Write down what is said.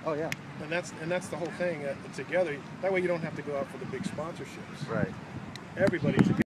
Oh yeah. And that's the whole thing together. That way you don't have to go out for the big sponsorships. Right. Everybody together.